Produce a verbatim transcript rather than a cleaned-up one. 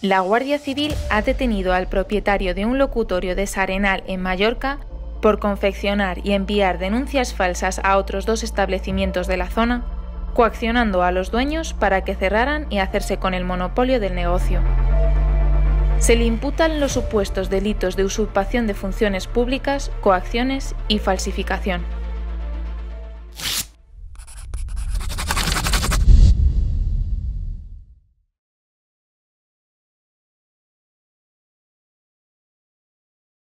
La Guardia Civil ha detenido al propietario de un locutorio de S'Arenal en Mallorca por confeccionar y enviar denuncias falsas a otros dos establecimientos de la zona, coaccionando a los dueños para que cerraran y hacerse con el monopolio del negocio. Se le imputan los supuestos delitos de usurpación de funciones públicas, coacciones y falsificación.